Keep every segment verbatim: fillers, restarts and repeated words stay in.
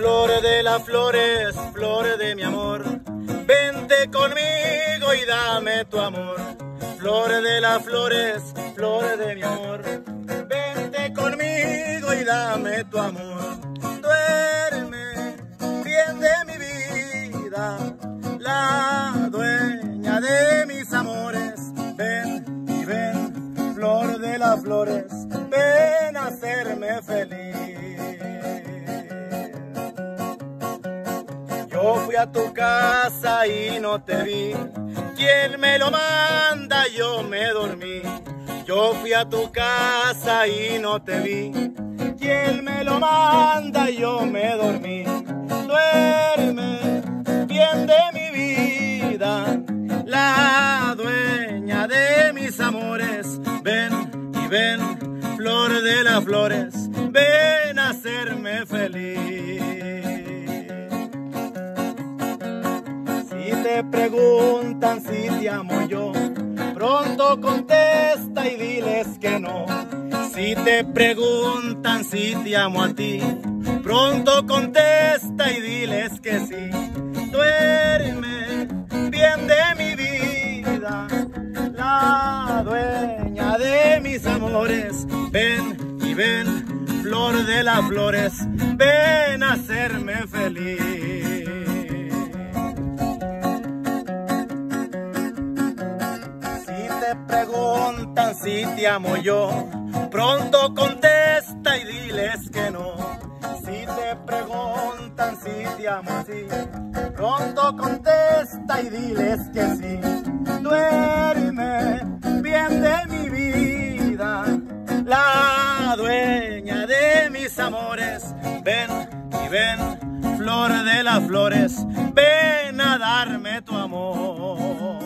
Flores de las flores, flores de mi amor, vente conmigo y dame tu amor. Flores de las flores, flores de mi amor, vente conmigo y dame tu amor. Duerme bien de mi vida, la dueña de mis amores. Ven y ven, flor de las flores, ven a hacerme feliz. Yo fui a tu casa y no te vi, ¿quién me lo manda? Yo me dormí. Yo fui a tu casa y no te vi, ¿quién me lo manda? Yo me dormí. Duerme bien de mi vida, la dueña de mis amores. Ven y ven, flor de las flores, ven a hacerme feliz. Si te preguntan si te amo yo, pronto contesta y diles que no. Si te preguntan si te amo a ti, pronto contesta y diles que sí. Duerme bien de mi vida, la dueña de mis amores. Ven y ven, flor de las flores, ven a hacerme feliz. Preguntan si te amo yo, pronto contesta y diles que no. Si te preguntan si te amo a ti, pronto contesta y diles que sí. Duerme bien de mi vida, la dueña de mis amores. Ven y ven, flor de las flores, ven a darme tu amor.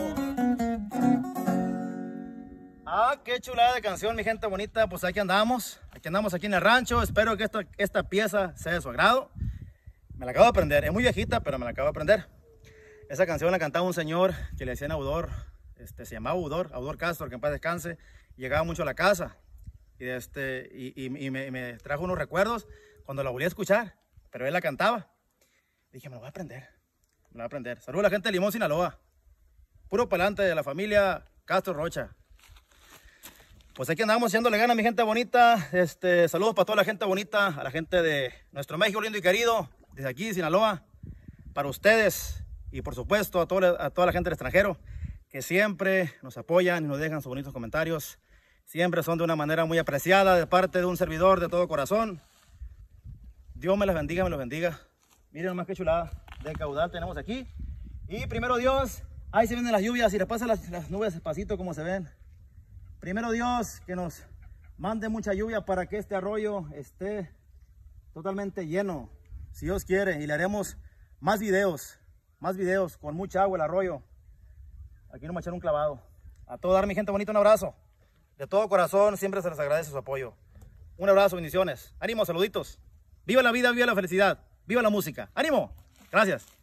Ah, qué chulada de canción, mi gente bonita. Pues aquí andamos, aquí andamos aquí en el rancho. Espero que esta, esta pieza sea de su agrado. Me la acabo de aprender, es muy viejita, pero me la acabo de aprender. Esa canción la cantaba un señor que le decían Audor, este, se llamaba Audor, Audor Castro, que en paz descanse. Llegaba mucho a la casa y, este, y, y, y, me, y me trajo unos recuerdos cuando la volví a escuchar, pero él la cantaba. Dije, me lo voy a aprender, me lo voy a aprender. Saludos a la gente de Limón, Sinaloa. Puro pa'lante de la familia Castro Rocha. Pues aquí andamos haciéndole ganas, mi gente bonita. Este, saludos para toda la gente bonita, a la gente de nuestro México lindo y querido, desde aquí, Sinaloa, para ustedes y por supuesto a, todo, a toda la gente del extranjero que siempre nos apoyan y nos dejan sus bonitos comentarios. Siempre son de una manera muy apreciada de parte de un servidor de todo corazón. Dios me las bendiga, me los bendiga. Miren nomás qué chulada de caudal tenemos aquí. Y primero Dios, ahí se vienen las lluvias y les pasan las, las nubes despacito como se ven. Primero Dios, que nos mande mucha lluvia para que este arroyo esté totalmente lleno, si Dios quiere, y le haremos más videos, más videos con mucha agua el arroyo. Aquí nos vamos a echar un clavado. A todo dar, mi gente bonita, un abrazo. De todo corazón, siempre se les agradece su apoyo. Un abrazo, bendiciones. Ánimo, saluditos. Viva la vida, viva la felicidad, viva la música. Ánimo. Gracias.